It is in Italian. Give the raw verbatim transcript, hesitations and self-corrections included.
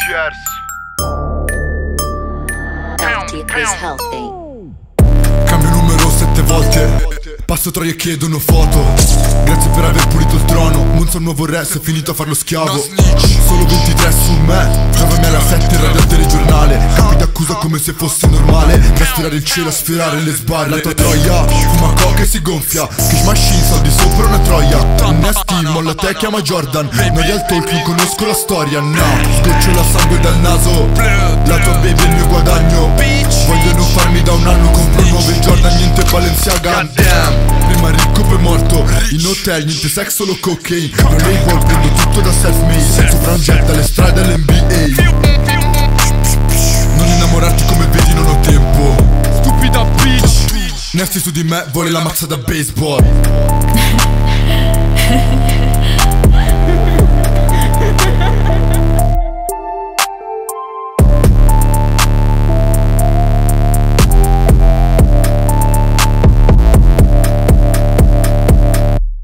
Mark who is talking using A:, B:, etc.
A: Cheers.
B: Healthy is healthy.
C: Cambio numero sette volte, passo tra e chiedono foto. Grazie per aver pulito il trono. Monza un nuovo re, sei finito a farlo schiavo. Solo ventitré su me, trovami alla sette in radio al telegiornale. Capi d'accusa come se fosse normale. Da sfilare il cielo a sfilare le sbarre. La tua troia, fuma coca e si gonfia. Cash machine, soldi sopra una troia. Nasty, molla te, chiama Jordan. Non real talk, non conosco la storia, no. Scoccio la sangue dal naso. La tua baby è il mio guadagno. Vogliono farmi da un anno, compro nuove Jordan, niente Balenciaga. Prima ricco poi morto, in hotel, niente sex, solo cocaine. Non label, prendo tutto da self-made. Sopra un jet alle strade all'N B A. Non innamorarti come vedi, non ho tempo. Stupida bitch. Nasty su di me, vuole la mazza da baseball.